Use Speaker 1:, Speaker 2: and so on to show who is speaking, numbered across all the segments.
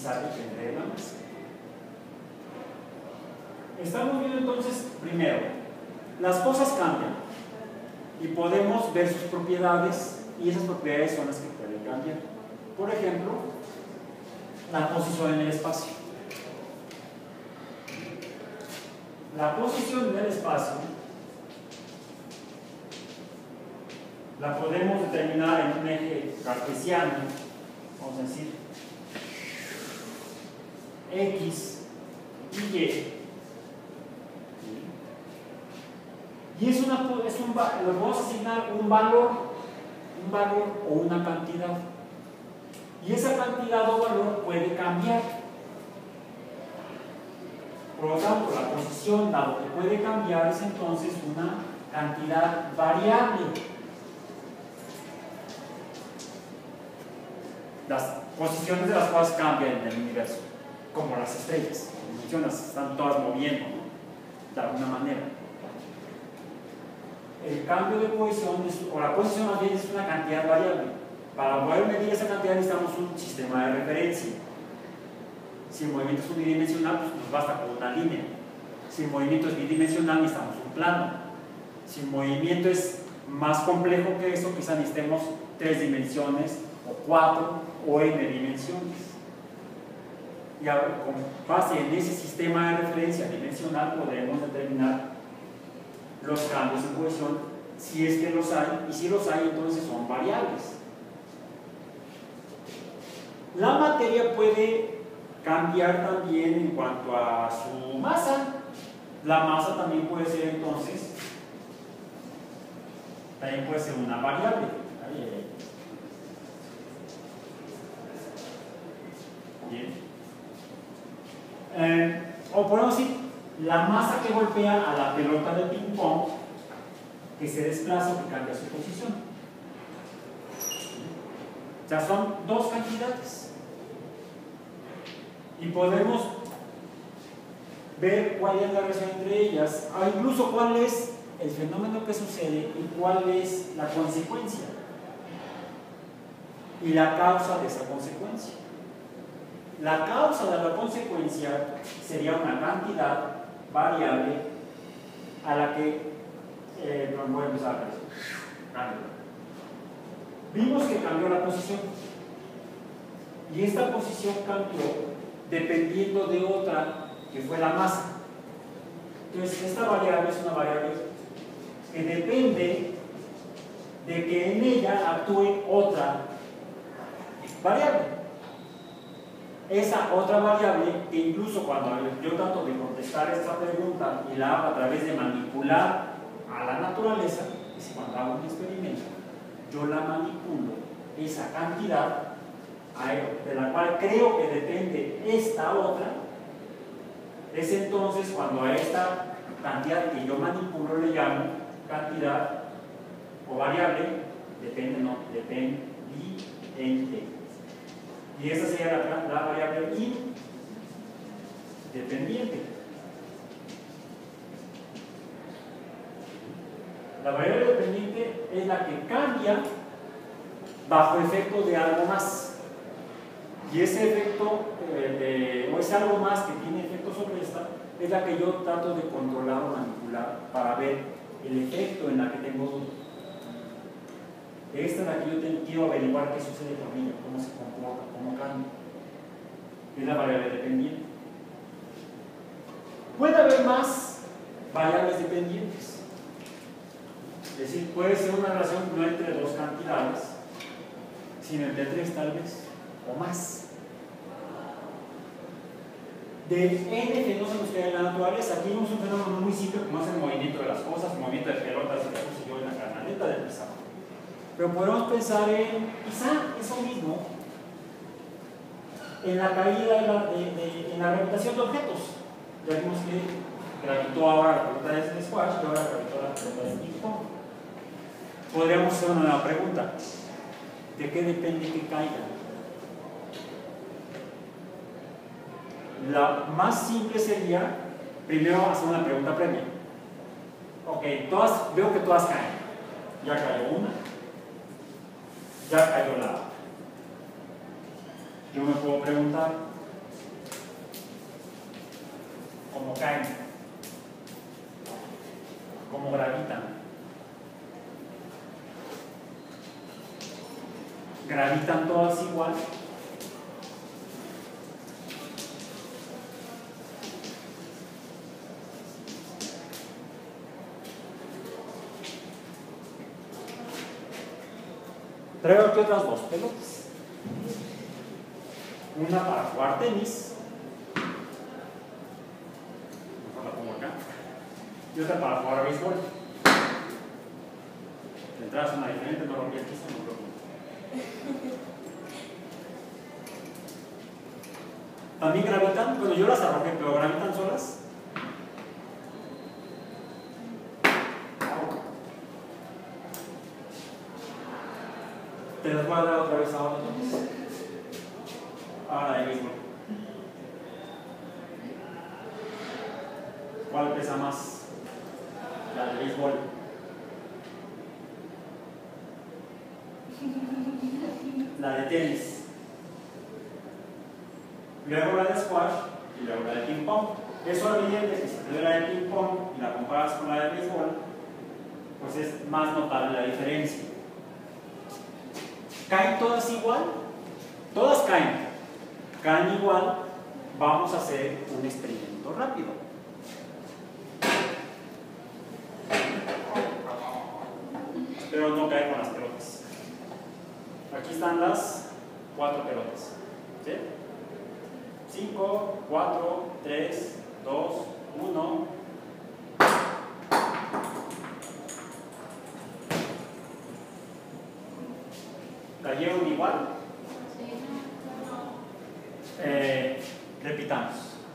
Speaker 1: quizá depende de la masa. Estamos viendo entonces, primero, las cosas cambian y podemos ver sus propiedades, y esas propiedades son las que pueden cambiar. Por ejemplo, la posición en el espacio. La posición en el espacio la podemos determinar en un eje cartesiano, vamos a decir X y Y. Y le podemos asignar un valor o una cantidad. Y esa cantidad o valor puede cambiar. Por lo tanto, la posición, dado que puede cambiar, es entonces una cantidad variable. Las posiciones de las cosas cambian en el universo, como las estrellas, como mencionas, están todas moviendo, ¿no? De alguna manera. El cambio de posición, o la posición más bien, es una cantidad variable. Para poder medir esa cantidad necesitamos un sistema de referencia. Si el movimiento es unidimensional, pues nos basta con una línea. Si el movimiento es bidimensional, necesitamos un plano. Si el movimiento es más complejo que eso, quizá necesitemos 3 dimensiones, o 4, o n dimensiones. Y ahora, con base en ese sistema de referencia dimensional, podremos determinar los cambios en posición, si es que los hay, y si los hay, entonces son variables. La materia puede cambiar también en cuanto a su masa. La masa también puede ser entonces, también puede ser una variable. Bien. O podemos decir, la masa que golpea a la pelota de ping pong, que se desplaza o que cambia su posición. O sea, son dos cantidades. Y podemos ver cuál es la relación entre ellas, o incluso cuál es el fenómeno que sucede y cuál es la consecuencia y la causa de esa consecuencia. La causa de la consecuencia sería una cantidad variable a la que voy a empezar a ver. Vimos que cambió la posición y esta posición cambió dependiendo de otra que fue la masa. Entonces esta variable es una variable que depende de que en ella actúe otra variable. Esa otra variable, que incluso cuando yo trato de contestar esta pregunta y la hago a través de manipular a la naturaleza, es decir, cuando hago un experimento, yo la manipulo, esa cantidad de la cual creo que depende esta otra, es entonces cuando a esta cantidad que yo manipulo le llamo cantidad o variable dependiente. Y esa sería la variable independiente. La variable dependiente es la que cambia bajo efecto de algo más. Y ese efecto, o ese algo más que tiene efecto sobre esta, es la que yo trato de controlar o manipular para ver el efecto en la que tengo duda. Esta es la que yo quiero averiguar qué sucede con ella, cómo se comporta, cómo cambia. Es la variable dependiente. Puede haber más variables dependientes. Es decir, puede ser una relación no entre dos cantidades, sino entre 3 tal vez, o más. De N fenómenos que hay en la naturaleza, aquí vemos un fenómeno muy simple como es el movimiento de las cosas, el movimiento de pelotas, que puse yo en la canaleta del pizarro. Pero podemos pensar en, quizá eso mismo, en la caída en la gravitación de objetos. Ya vimos que gravitó ahora la pelota de squash y ahora gravitó la pelota de ping pong. Podríamos hacer una nueva pregunta: ¿de qué depende que caiga? La más simple sería, primero hacer una pregunta previa. Ok, veo que todas caen. Ya cayó una, ya cayó la otra. Yo me puedo preguntar, cómo caen, cómo gravitan. Gravitan todas igual. Traigo aquí otras dos pelotas. Una para jugar tenis. Mejor la pongo acá. Y otra para jugar a béisbol. De entrada es una diferente, no rompí el piso, no preocupo. También gravitan, bueno, yo las arrojé, pero gravitan solas. Te las voy a dar otra vez ahora entonces. Ahora de béisbol. ¿Cuál pesa más? La de béisbol. La de tenis. Luego la de squash y luego la de ping pong. Es evidente que si te doy la de ping pong y la comparas con la de béisbol, pues es más notable la diferencia. ¿Caen todas igual? Todas caen. Caen igual. Vamos a hacer un experimento rápido. Espero no caer con las pelotas. Aquí están las 4 pelotas. ¿Sí? 5, 4, 3, 2, 1. ¿Cayeron igual? Repitamos.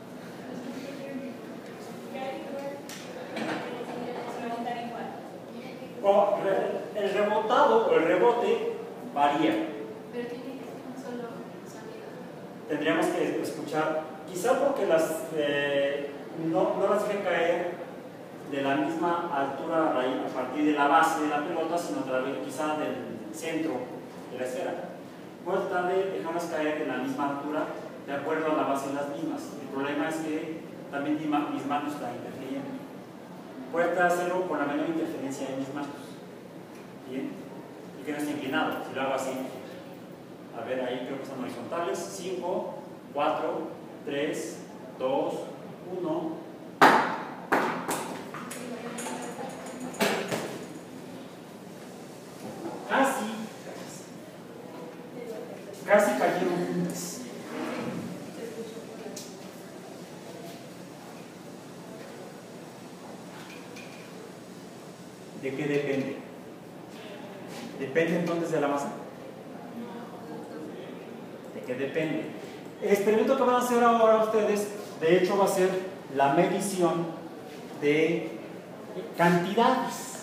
Speaker 1: El rebotado o el rebote varía.
Speaker 2: Pero tiene que ser un solo sonido.
Speaker 1: Tendríamos que escuchar, quizá porque las no las dejen caer de la misma altura a partir de la base de la pelota, sino quizá del centro de la esfera. Puedo tratar de dejarlas caer de la misma altura de acuerdo a la base de las mismas. El problema es que también mis manos están interfiriendo. Puedo tratar de hacerlo con la menor interferencia de mis manos. Bien, y que no esté inclinado. Si lo hago así, a ver, ahí creo que están horizontales. 5, 4, 3, 2, 1. Casi cayeron juntas. ¿De qué depende? ¿Depende entonces de la masa? ¿De qué depende? El experimento que van a hacer ahora ustedes, de hecho, va a ser la medición de cantidades.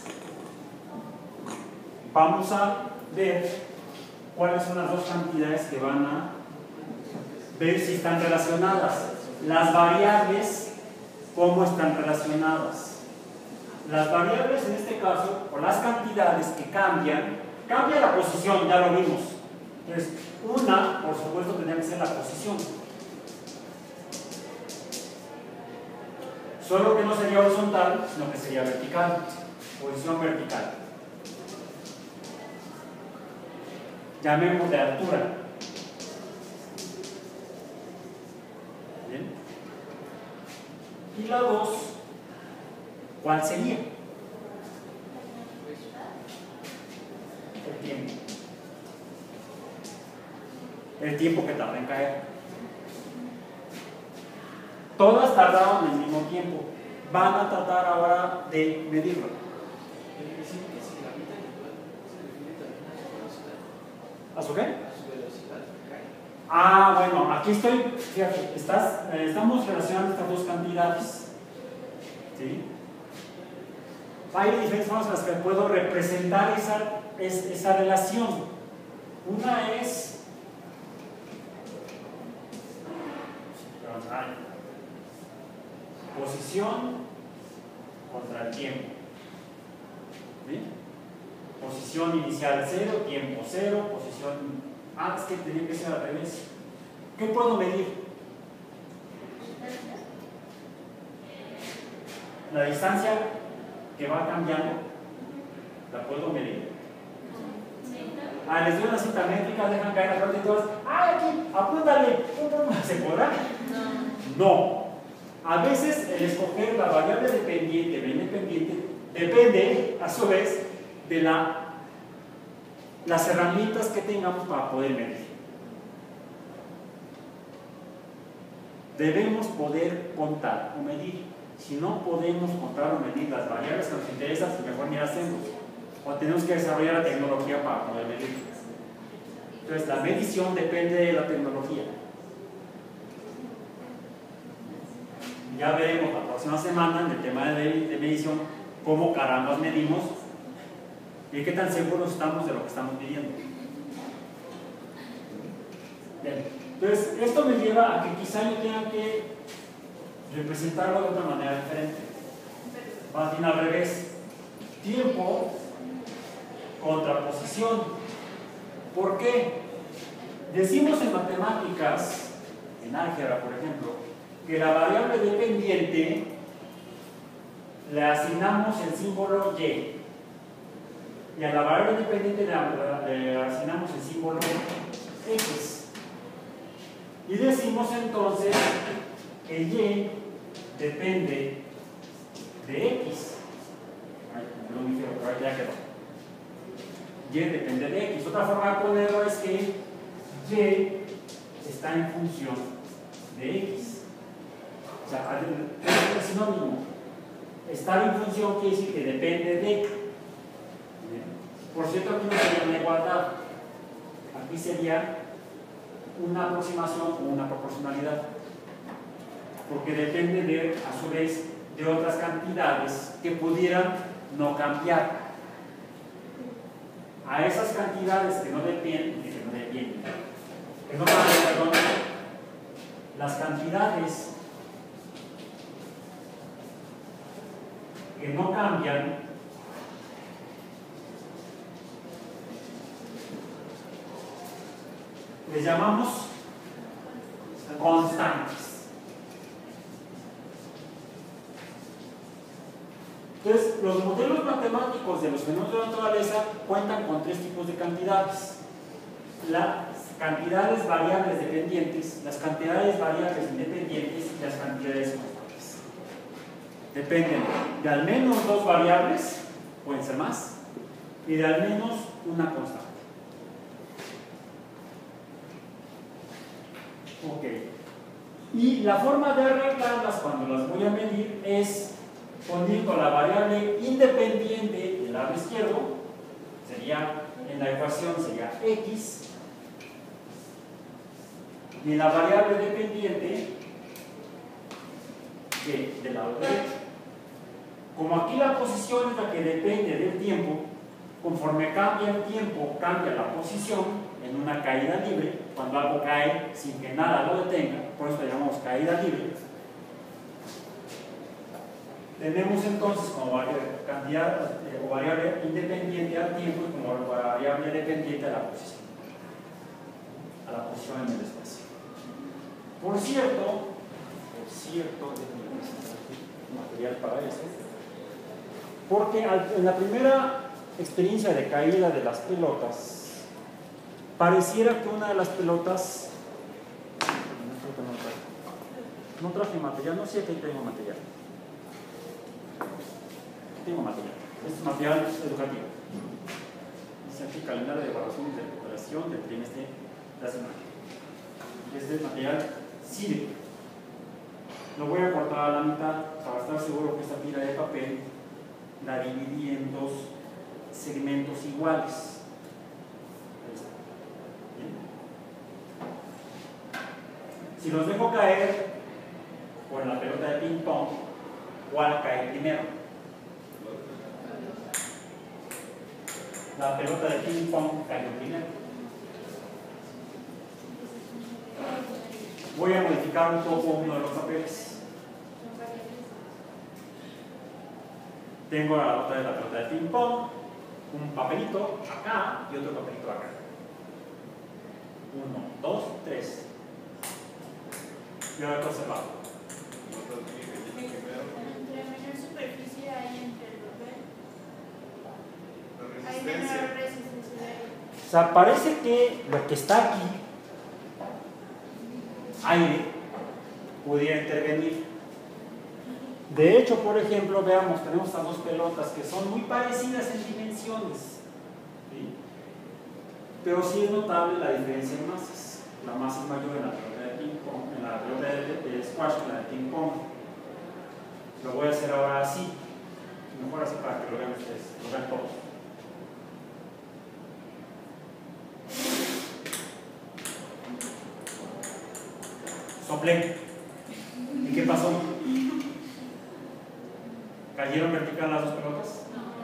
Speaker 1: Vamos a ver cuáles son las dos cantidades que van a ver si están relacionadas. Las variables, cómo están relacionadas. Las variables en este caso, o las cantidades que cambian, cambia la posición, ya lo vimos. Entonces, una, por supuesto, tendría que ser la posición. Solo que no sería horizontal, sino que sería vertical. Posición vertical. Llamémosle altura. ¿Bien? Y la 2, ¿cuál sería? El tiempo. El tiempo que tarda en caer. Todas tardaron el mismo tiempo. Van a tratar ahora de medirlo. ¿A su qué? A su velocidad. Ah, bueno, aquí estoy, fíjate, estamos relacionando estas dos cantidades. ¿Sí? Hay diferentes formas en las que puedo representar esa relación. Una es posición contra el tiempo. ¿Sí? Posición inicial 0, tiempo 0, posición... Ah, es que tenía que ser al revés. ¿Qué puedo medir? la distancia que va cambiando, ¿la puedo medir? Les doy una cinta métrica, dejan caer la pelota y todas, ¡ay, aquí! ¡Apúntale! ¿Se podrá? No. A veces el escoger la variable dependiente o independiente depende, a su vez, de las herramientas que tengamos para poder medir. Debemos poder contar o medir. Si no podemos contar o medir las variables que nos interesan, mejor ni hacemos. O tenemos que desarrollar la tecnología para poder medir. Entonces, la medición depende de la tecnología. Ya veremos la próxima semana en el tema de medición cómo carambas medimos y qué tan seguros estamos de lo que estamos midiendo. Bien. Entonces, esto me lleva a que quizá yo tenga que representarlo de otra manera diferente. Más bien al revés. Tiempo contra posición. ¿Por qué? Decimos en matemáticas, en álgebra por ejemplo, que la variable dependiente le asignamos el símbolo y. Y a la variable dependiente le asignamos el símbolo x. Y decimos entonces que y depende de x. Ya quedó. Y depende de x. Otra forma de ponerlo es que y está en función de x. O sea, es sinónimo. Estar en función quiere decir que depende de. Por cierto, aquí no sería una igualdad. Aquí sería una aproximación o una proporcionalidad. Porque depende de, a su vez, de otras cantidades que pudieran no cambiar. A esas cantidades que no dependen, que no cambian, perdón, las cantidades que no cambian les llamamos constantes. Entonces, los modelos matemáticos de los fenómenos de la naturaleza cuentan con tres tipos de cantidades. Las cantidades variables dependientes, las cantidades variables independientes y las cantidades constantes. Dependen de al menos dos variables, pueden ser más, y de al menos una constante. Ok. Y la forma de arreglarlas cuando las voy a medir es poniendo la variable independiente del lado izquierdo, sería, en la ecuación sería x, y la variable dependiente del lado derecho. Como aquí la posición es la que depende del tiempo, conforme cambia el tiempo, cambia la posición en una caída libre, cuando algo cae sin que nada lo detenga, por eso lo llamamos caída libre. Tenemos entonces como cantidad o variable independiente al tiempo y como variable dependiente a la posición en el espacio. Por cierto, material para eso, porque en la primera experiencia de caída de las pelotas, pareciera que una de las pelotas, no traje material, no sé que tengo material. Tengo material. Este es material educativo. Dice aquí calendario de evaluación y recuperación del trimestre de la semana. Este material sirve. Lo voy a cortar a la mitad para estar seguro que esta tira de papel la dividí en dos segmentos iguales. ¿Bien? Si los dejo caer por la pelota de ping pong, ¿cuál cae primero? La pelota de ping pong cayó primero. Voy a modificar un poco uno de los papeles. Tengo la nota de la pelota de ping pong, un papelito acá y otro papelito acá. 1, 2, 3. Y ahora otro cerrado.
Speaker 2: Entre menor superficie Hay menor resistencia al aire.
Speaker 1: O sea, parece que lo que está aquí, aire, pudiera intervenir. De hecho, por ejemplo, veamos, tenemos estas dos pelotas que son muy parecidas en dimensiones, ¿sí? Pero sí es notable la diferencia en masas. La masa es mayor en la pelota de ping pong, en la pelota de squash que en la de ping pong. Lo voy a hacer ahora así, mejor así para que lo vean ustedes, lo vean todos. Soplé. ¿Y qué pasó? ¿Cayeron vertical las dos pelotas?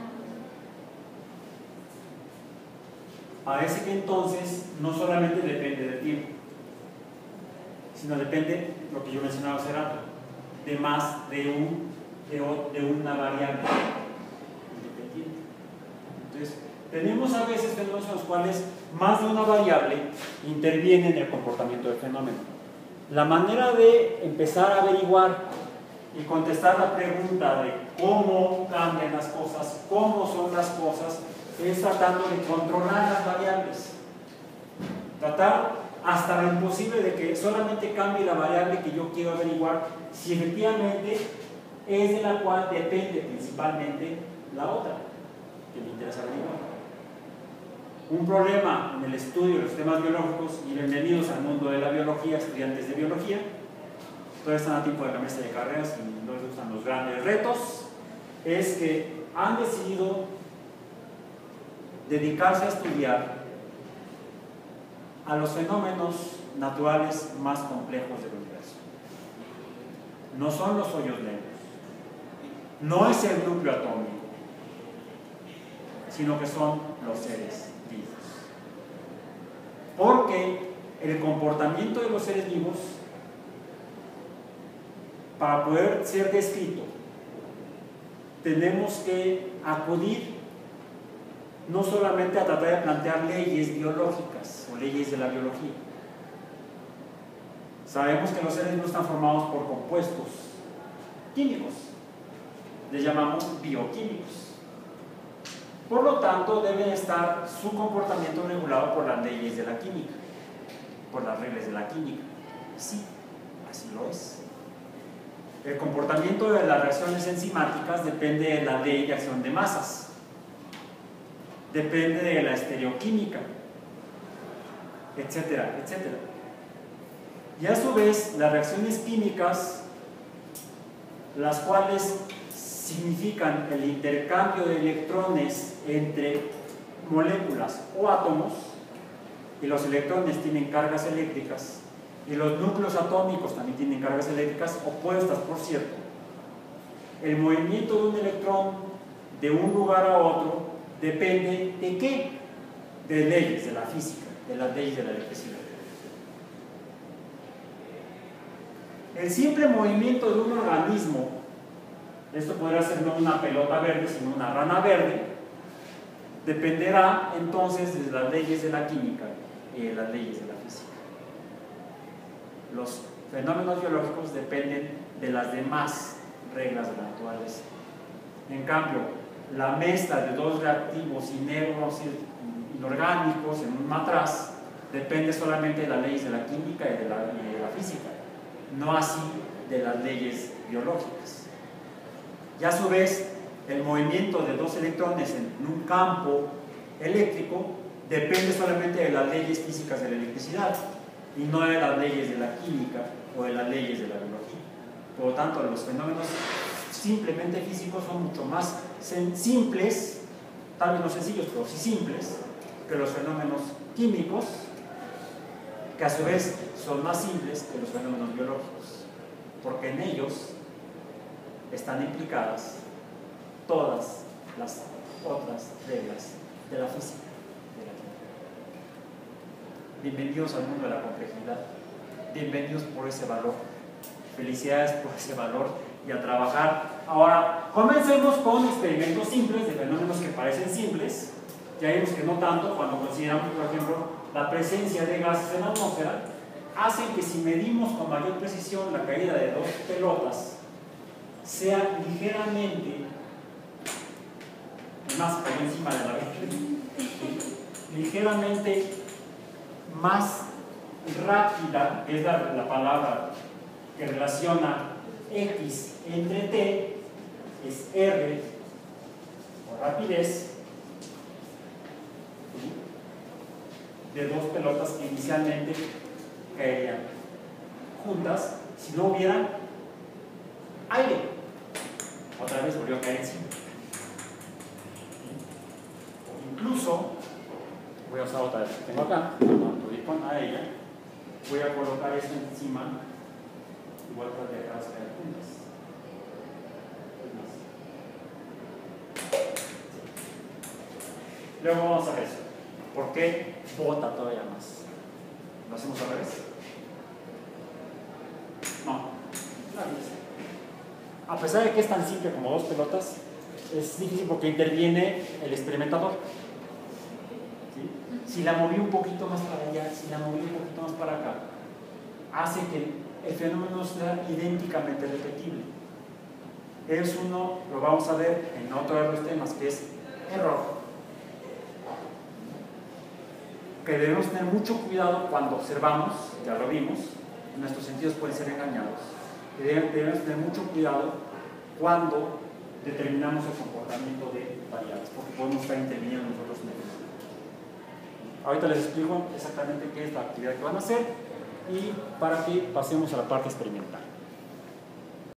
Speaker 1: Parece que entonces no solamente depende del tiempo, sino depende, lo que yo mencionaba hace rato, de más de una variable independiente. Entonces, tenemos a veces fenómenos en los cuales más de una variable interviene en el comportamiento del fenómeno. La manera de empezar a averiguar y contestar la pregunta de cómo cambian las cosas, cómo son las cosas, es tratando de controlar las variables. Tratar hasta lo imposible de que solamente cambie la variable que yo quiero averiguar, si efectivamente es de la cual depende principalmente la otra que me interesa averiguar. Un problema en el estudio de los sistemas biológicos, y bienvenidos al mundo de la biología, estudiantes de biología. Todos están a tiempo de cambiarse de carreras y no les gustan los grandes retos. Es que han decidido dedicarse a estudiar a los fenómenos naturales más complejos del universo. No son los hoyos negros, no es el núcleo atómico, sino que son los seres vivos. Porque el comportamiento de los seres vivos, para poder ser descrito, tenemos que acudir no solamente a tratar de plantear leyes biológicas o leyes de la biología. Sabemos que los seres vivos están formados por compuestos químicos, les llamamos bioquímicos. Por lo tanto, debe estar su comportamiento regulado por las leyes de la química, por las reglas de la química. Sí, así lo es. El comportamiento de las reacciones enzimáticas depende de la ley de acción de masas. Depende de la estereoquímica, etcétera, etcétera. Y a su vez, las reacciones químicas, las cuales significan el intercambio de electrones entre moléculas o átomos, y los electrones tienen cargas eléctricas, y los núcleos atómicos también tienen cargas eléctricas opuestas, por cierto. El movimiento de un electrón de un lugar a otro depende de qué? De leyes de la física, de las leyes de la electricidad. El simple movimiento de un organismo, esto podría ser no una pelota verde, sino una rana verde, dependerá entonces de las leyes de la química y de las leyes de la física. Los fenómenos biológicos dependen de las demás reglas de la naturaleza. En cambio, la mezcla de dos reactivos inorgánicos en un matraz depende solamente de las leyes de la química y de la física, no así de las leyes biológicas. Y a su vez, el movimiento de dos electrones en un campo eléctrico depende solamente de las leyes físicas de la electricidad y no de las leyes de la química o de las leyes de la biología. Por lo tanto, los fenómenos simplemente físicos son mucho más simples, tal vez no sencillos, pero sí simples, que los fenómenos químicos, que a su vez son más simples que los fenómenos biológicos, porque en ellos están implicadas todas las otras reglas de la física. Bienvenidos al mundo de la complejidad, bienvenidos por ese valor, felicidades por ese valor y a trabajar. Ahora, comencemos con experimentos simples de fenómenos que parecen simples. Ya vimos que no tanto cuando consideramos, por ejemplo, la presencia de gases en la atmósfera, hacen que si medimos con mayor precisión la caída de dos pelotas, sea ligeramente más por encima de la B. ¿Sí? Ligeramente más rápida, que es la palabra que relaciona X entre T, es R, o rapidez, de dos pelotas que inicialmente caerían juntas si no hubiera aire. Otra vez volvió a caer encima. Incluso, voy a usar otra vez que tengo acá, con a ella, voy a colocar esto encima y voy a tratar de dejarlas caer juntas. Luego vamos a ver eso. ¿Por qué bota todavía más? ¿Lo hacemos al revés? No. A pesar de que es tan simple como dos pelotas, es difícil porque interviene el experimentador. ¿Sí? Si la moví un poquito más para allá, si la moví un poquito más para acá, hace que el fenómeno sea idénticamente repetible. Es uno, lo vamos a ver en otro de los temas, que es error. Que debemos tener mucho cuidado cuando observamos, ya lo vimos, nuestros sentidos pueden ser engañados. Debemos tener mucho cuidado cuando determinamos el comportamiento de variables, porque podemos estar interviniendo nosotros mismos. Ahorita les explico exactamente qué es la actividad que van a hacer y para que pasemos a la parte experimental.